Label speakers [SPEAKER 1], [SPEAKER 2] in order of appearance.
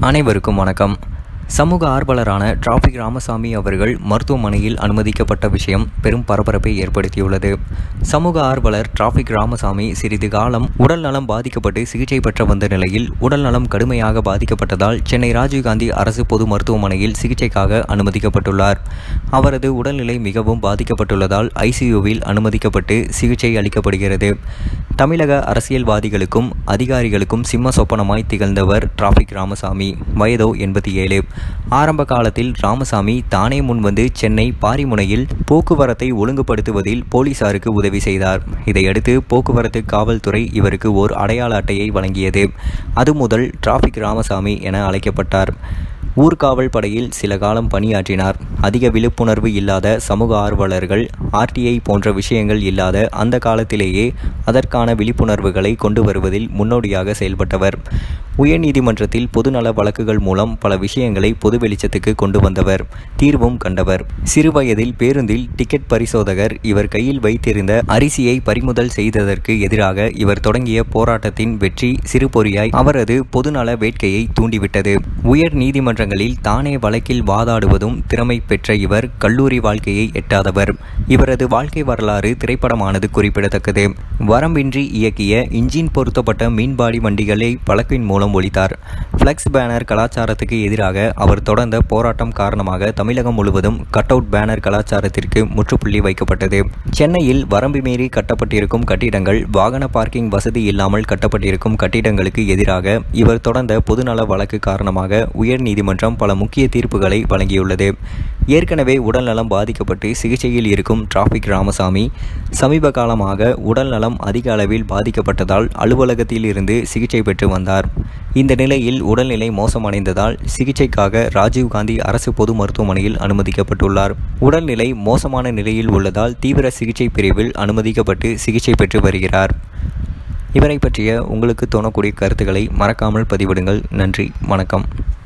[SPEAKER 1] அனைவருக்கும் வணக்கம். சமூக ஆர்வலரான டிராஃபிக் ராமசாமி அவர்கள் மருத்துவமனையில் அனுமதிக்கப்பட்ட விஷயம் பெரும் பரபரப்பை ஏற்படுத்தியுள்ளது. சமூக ஆர்வலர் டிராஃபிக் ராமசாமி சிறிது காலம் உடல் நலம் பாதிக்கப்பட்டு சிகிச்சை பெற்று வந்த நிலையில் உடல் நலம் கடுமையாக பாதிக்கப்பட்டதால் சென்னை ராஜீவ்காந்தி அரசு பொது மருத்துவமனையில் சிகிச்சைக்காக அனுமதிக்கப்பட்டுள்ளார். அவரது உடல்நிலை மிகவும் பாதிக்கப்பட்டுள்ளதால் ஐசியூவில் அனுமதிக்கப்பட்டு சிகிச்சை அளிக்கப்படுகிறது. தமிழக அரசியல்வாதிகளுக்கும் அதிகாரிகளுக்கும் சிம்ம சொப்பனமாய் திகழ்ந்தவர் டிராஃபிக் ராமசாமி. வயதோ 87. ஆரம்ப காலத்தில் ராமசாமி தானே முன்வந்து சென்னை பாரிமுனையில் போக்குவரத்தை ஒழுங்குபடுத்துவதில் போலீசாருக்கு உதவி செய்தார். இதையடுத்து போக்குவரத்து காவல்துறை இவருக்கு ஓர் அடையாள அட்டையை வழங்கியது. அது முதல் டிராஃபிக் ராமசாமி என அழைக்கப்பட்டார். ஊர்காவல் படையில் சில காலம் பணியாற்றினார். அதிக விழிப்புணர்வு இல்லாத சமூக ஆர்வலர்கள், ஆர்டிஐ போன்ற விஷயங்கள் இல்லாத அந்த காலத்திலேயே அதற்கான விழிப்புணர்வுகளை கொண்டு வருவதில் முன்னோடியாக செயல்பட்டவர். உயர்நீதிமன்றத்தில் பொதுநல வழக்குகள் மூலம் பல விஷயங்களை பொது வெளிச்சத்துக்கு கொண்டு வந்தவர், தீர்வும் கண்டவர். சிறுவயதில் பேருந்தில் டிக்கெட் பரிசோதகர் இவர் கையில் வைத்திருந்த அரிசியை பறிமுதல் செய்ததற்கு எதிராக இவர் தொடங்கிய போராட்டத்தின் வெற்றி சிறுபொறியாய் அவரது பொதுநல வேட்கையை தூண்டிவிட்டது. உயர் நீதிமன்றங்களில் தானே வழக்கில் வாதாடுவதும் திறமை பெற்ற இவர் கல்லூரி வாழ்க்கையை எட்டாதவர். இவரது வாழ்க்கை வரலாறு திரைப்படமானது குறிப்பிடத்தக்கது. வரம்பின்றி இயக்கிய இன்ஜின் பொருத்தப்பட்ட மீன்பாடி வண்டிகளை வழக்கின் மூலம் ஒழித்தார். பிளக்ஸ் பேனர் கலாச்சாரத்துக்கு எதிராக அவர் தொடர்ந்த போராட்டம் காரணமாக தமிழகம் முழுவதும் கட் அவுட் பேனர் கலாச்சாரத்திற்கு முற்றுப்புள்ளி வைக்கப்பட்டது. சென்னையில் வரம்பு மீறி கட்டப்பட்டிருக்கும் கட்டிடங்கள், வாகன பார்க்கிங் வசதி இல்லாமல் கட்டப்பட்டிருக்கும் கட்டிடங்களுக்கு எதிராக இவர் தொடர்ந்த பொதுநல வழக்கு காரணமாக உயர் நீதிமன்றம் பல முக்கிய தீர்ப்புகளை வழங்கியுள்ளது. ஏற்கனவே உடல் நலம் பாதிக்கப்பட்டு சிகிச்சையில் இருக்கும் டிராஃபிக் ராமசாமி சமீப காலமாக உடல் நலம் அதிக அளவில் பாதிக்கப்பட்டதால் அலுவலகத்தில் இருந்து சிகிச்சை பெற்று வந்தார். இந்த நிலையில் உடல்நிலை மோசமடைந்ததால் சிகிச்சைக்காக ராஜீவ்காந்தி அரசு பொது மருத்துவமனையில் அனுமதிக்கப்பட்டுள்ளார். உடல்நிலை மோசமான நிலையில் உள்ளதால் தீவிர சிகிச்சை பிரிவில் அனுமதிக்கப்பட்டு சிகிச்சை பெற்று வருகிறார். இவரை பற்றிய உங்களுக்கு தோணக்கூடிய கருத்துக்களை மறக்காமல் பதிவிடுங்கள். நன்றி, வணக்கம்.